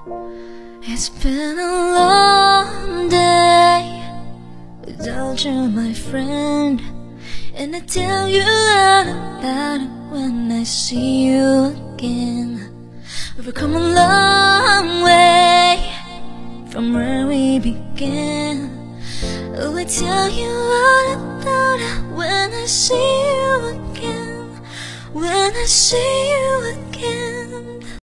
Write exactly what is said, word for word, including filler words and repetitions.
It's been a long day without you, my friend, and I tell you all about it when I see you again. We've come a long way from where we began. Oh, I tell you all about it when I see you again. When I see you again.